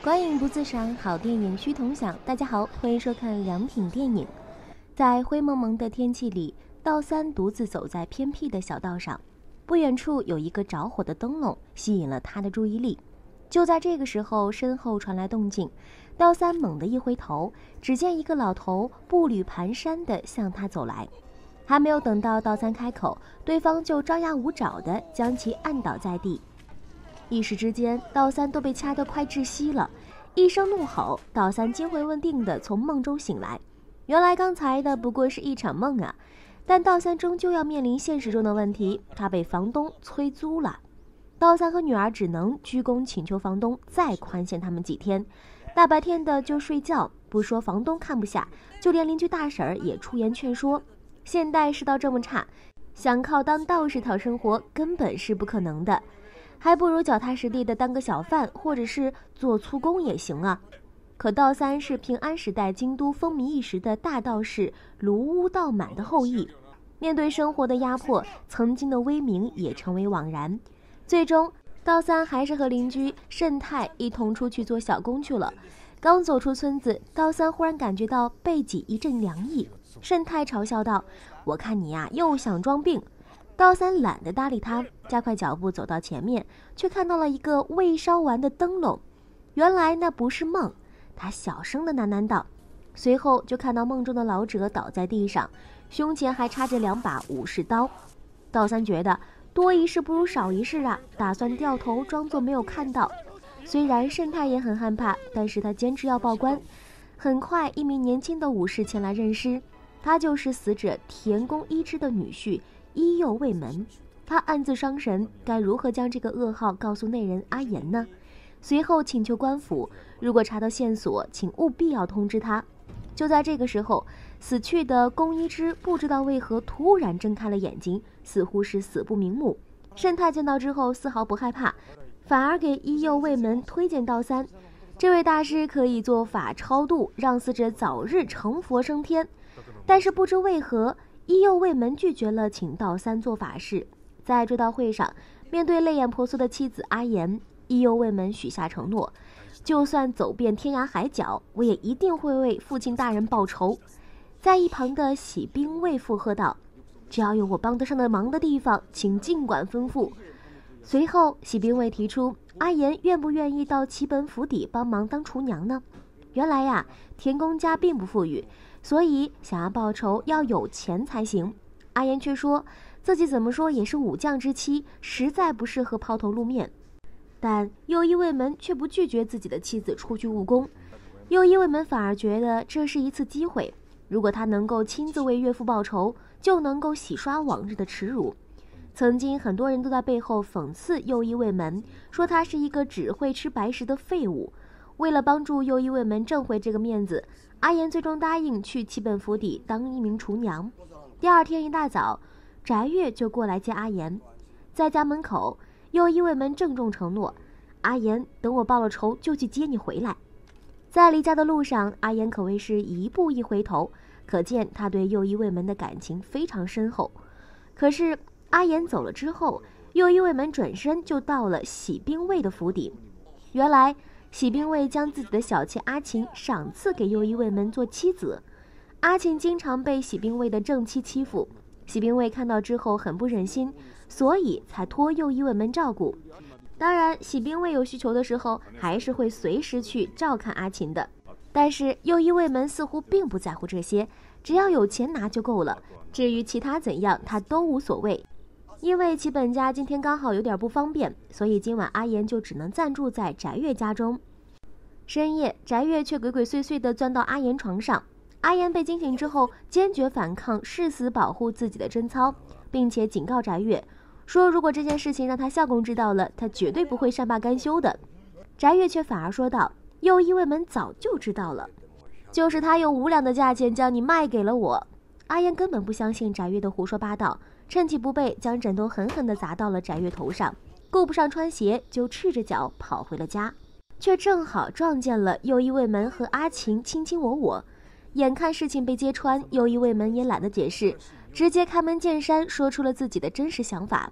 观影不自赏，好电影需同享。大家好，欢迎收看良品电影。在灰蒙蒙的天气里，道三独自走在偏僻的小道上，不远处有一个着火的灯笼，吸引了他的注意力。就在这个时候，身后传来动静，道三猛地一回头，只见一个老头步履蹒跚地向他走来。还没有等到道三开口，对方就张牙舞爪地将其按倒在地。一时之间，道三都被掐得快窒息了。一声怒吼，道三惊魂未定地从梦中醒来。原来刚才的不过是一场梦啊！但道三终究要面临现实中的问题，他被房东催租了。道三和女儿只能鞠躬请求房东再宽限他们几天。大白天的就睡觉，不说房东看不下，就连邻居大婶儿也出言劝说。现代世道这么差，想靠当道士讨生活根本是不可能的。还不如脚踏实地的当个小贩，或者是做粗工也行啊。可道三是平安时代京都风靡一时的大道士卢屋道满的后裔，面对生活的压迫，曾经的威名也成为枉然。最终，道三还是和邻居慎太一同出去做小工去了。刚走出村子，道三忽然感觉到背脊一阵凉意。慎太嘲笑道：“我看你呀，又想装病。”道三懒得搭理他，加快脚步走到前面，却看到了一个未烧完的灯笼。原来那不是梦，他小声地喃喃道。随后就看到梦中的老者倒在地上，胸前还插着2把武士刀。道三觉得多一事不如少一事啊，打算掉头装作没有看到。虽然慎太也很害怕，但是他坚持要报官。很快，一名年轻的武士前来认尸，他就是死者田宫一之的女婿伊右卫门。他暗自伤神，该如何将这个噩耗告诉内人阿言呢？随后请求官府，如果查到线索，请务必要通知他。就在这个时候，死去的宫一之不知道为何突然睁开了眼睛，似乎是死不瞑目。慎太见到之后丝毫不害怕，反而给伊右卫门推荐道三，这位大师可以做法超度，让死者早日成佛升天。但是不知为何，伊右卫门拒绝了请道三做法事。在追悼会上，面对泪眼婆娑的妻子阿言，伊右卫门许下承诺，就算走遍天涯海角，我也一定会为父亲大人报仇。在一旁的喜兵卫附和道：“只要有我帮得上的忙的地方，请尽管吩咐。”随后喜兵卫提出，阿言愿不愿意到齐本府邸帮忙当厨娘呢？原来呀，田公家并不富裕，所以想要报仇要有钱才行。阿言却说自己怎么说也是武将之妻，实在不适合抛头露面。但右一卫门却不拒绝自己的妻子出去务工，右一卫门反而觉得这是一次机会，如果他能够亲自为岳父报仇，就能够洗刷往日的耻辱。曾经很多人都在背后讽刺右一卫门，说他是一个只会吃白食的废物。为了帮助右一卫门挣回这个面子，阿言最终答应去齐本府邸当一名厨娘。第二天一大早，翟月就过来接阿言。在家门口，右一卫门郑重承诺：“阿言，等我报了仇就去接你回来。”在离家的路上，阿言可谓是一步一回头，可见他对右一卫门的感情非常深厚。可是阿言走了之后，右一卫门转身就到了喜兵卫的府邸。原来喜兵卫将自己的小妾阿琴赏赐给右一卫门做妻子。阿琴经常被喜兵卫的正妻欺负，喜兵卫看到之后很不忍心，所以才托右一卫门照顾。当然，喜兵卫有需求的时候，还是会随时去照看阿琴的。但是右一卫门似乎并不在乎这些，只要有钱拿就够了，至于其他怎样，他都无所谓。因为其本家今天刚好有点不方便，所以今晚阿言就只能暂住在翟月家中。深夜，翟月却鬼鬼祟祟地钻到阿言床上。阿言被惊醒之后，坚决反抗，誓死保护自己的贞操，并且警告翟月说，如果这件事情让他相公知道了，他绝对不会善罢甘休的。翟月却反而说道：“右一卫门早就知道了，就是他用无两的价钱将你卖给了我。”阿言根本不相信翟月的胡说八道，趁其不备，将枕头狠狠地砸到了翟月头上，顾不上穿鞋，就赤着脚跑回了家，却正好撞见了右一卫门和阿琴卿卿我我。眼看事情被揭穿，右一卫门也懒得解释，直接开门见山说出了自己的真实想法。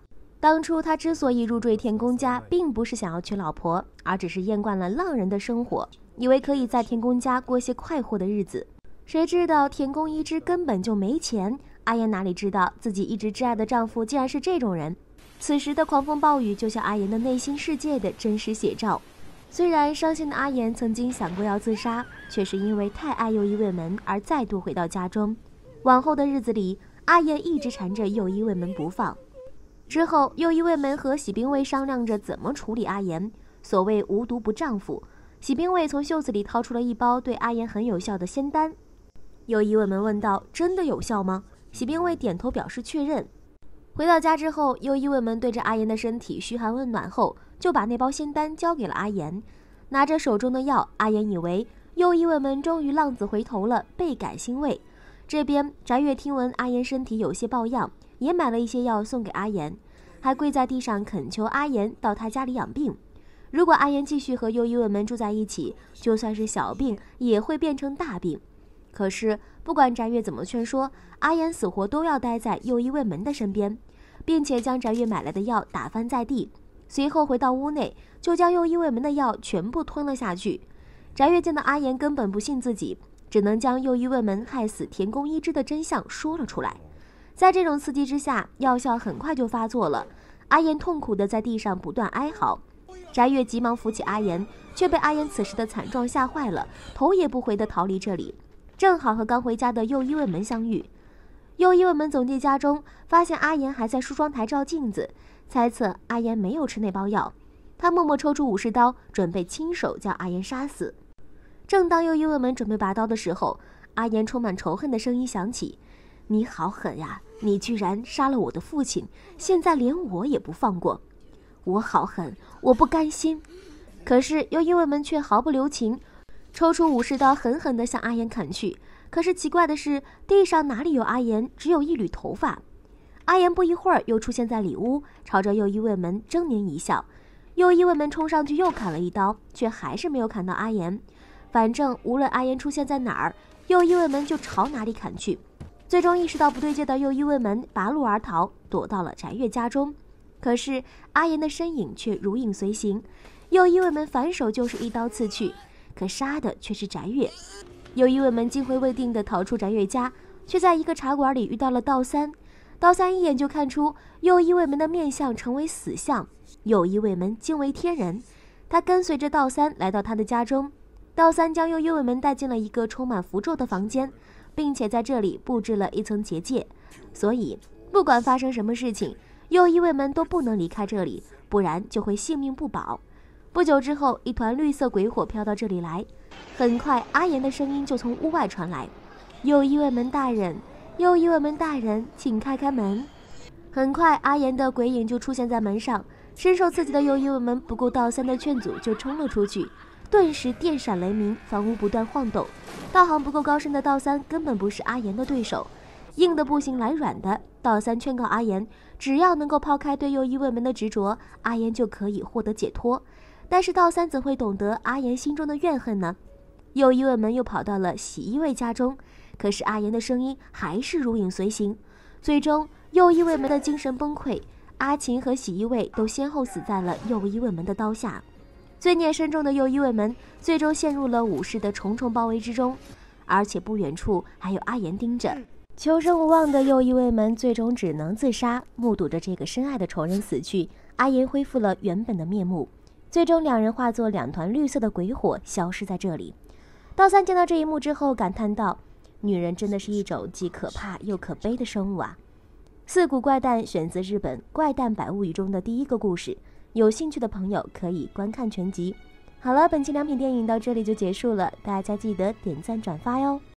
当初他之所以入赘田宫家，并不是想要娶老婆，而只是厌惯了浪人的生活，以为可以在田宫家过些快活的日子。谁知道田宫一枝根本就没钱，阿言哪里知道自己一直挚爱的丈夫竟然是这种人。此时的狂风暴雨就像阿言的内心世界的真实写照。虽然伤心的阿言曾经想过要自杀，却是因为太爱右一卫门而再度回到家中。往后的日子里，阿言一直缠着右一卫门不放。之后，右一卫门和喜兵卫商量着怎么处理阿言。所谓无毒不丈夫，喜兵卫从袖子里掏出了一包对阿言很有效的仙丹。右一卫门问道：“真的有效吗？”喜兵卫点头表示确认。回到家之后，右一卫门对着阿言的身体嘘寒问暖后，就把那包仙丹交给了阿言。拿着手中的药，阿言以为右一卫门终于浪子回头了，倍感欣慰。这边翟月听闻阿言身体有些抱恙，也买了一些药送给阿言，还跪在地上恳求阿言到他家里养病。如果阿言继续和右一卫门住在一起，就算是小病也会变成大病。可是不管翟月怎么劝说，阿言死活都要待在右一卫门的身边，并且将翟月买来的药打翻在地，随后回到屋内，就将右一卫门的药全部吞了下去。翟月见到阿言根本不信自己，只能将右一卫门害死田宫一枝的真相说了出来。在这种刺激之下，药效很快就发作了，阿言痛苦地在地上不断哀嚎。翟月急忙扶起阿言，却被阿言此时的惨状吓坏了，头也不回地逃离这里，正好和刚回家的右一卫门相遇。右一卫门走进家中，发现阿言还在梳妆台照镜子，猜测阿言没有吃那包药。他默默抽出武士刀，准备亲手将阿言杀死。正当右一卫门准备拔刀的时候，阿言充满仇恨的声音响起：“你好狠呀！你居然杀了我的父亲，现在连我也不放过。我好狠，我不甘心。”可是右一卫门却毫不留情，抽出武士刀狠狠地向阿言砍去。可是奇怪的是，地上哪里有阿言，只有一缕头发。阿言不一会儿又出现在里屋，朝着右一卫门狰狞一笑。右一卫门冲上去又砍了一刀，却还是没有砍到阿言。反正无论阿言出现在哪儿，右一卫门就朝哪里砍去。最终意识到不对劲的右一卫门拔路而逃，躲到了翟月家中。可是阿言的身影却如影随形，右一卫门反手就是一刀刺去，可杀的却是翟月。右一卫门惊魂未定地逃出翟月家，却在一个茶馆里遇到了道三。道三一眼就看出右一卫门的面相成为死相，右一卫门惊为天人。他跟随着道三来到他的家中，道三将右一卫门带进了一个充满符咒的房间，并且在这里布置了一层结界，所以不管发生什么事情，右一卫门都不能离开这里，不然就会性命不保。不久之后，一团绿色鬼火飘到这里来，很快阿言的声音就从屋外传来：“右一卫门大人，右一卫门大人，请开开门。”很快阿言的鬼影就出现在门上，深受刺激的右一卫门不顾道三的劝阻，就冲了出去。顿时电闪雷鸣，房屋不断晃动。道行不够高深的道三根本不是阿言的对手，硬的不行来软的。道三劝告阿言，只要能够抛开对右一卫门的执着，阿言就可以获得解脱。但是道三怎会懂得阿言心中的怨恨呢？右一卫门又跑到了喜一卫家中，可是阿言的声音还是如影随形。最终右一卫门的精神崩溃，阿琴和喜一卫都先后死在了右一卫门的刀下。罪孽深重的右一卫门最终陷入了武士的重重包围之中，而且不远处还有阿言盯着。求生无望的右一卫门最终只能自杀。目睹着这个深爱的仇人死去，阿言恢复了原本的面目。最终两人化作两团绿色的鬼火消失在这里。道三见到这一幕之后感叹道：“女人真的是一种既可怕又可悲的生物啊。”四谷怪诞选自日本《怪诞百物语》中的第一个故事，有兴趣的朋友可以观看全集。好了，本期良品电影到这里就结束了，大家记得点赞转发哟。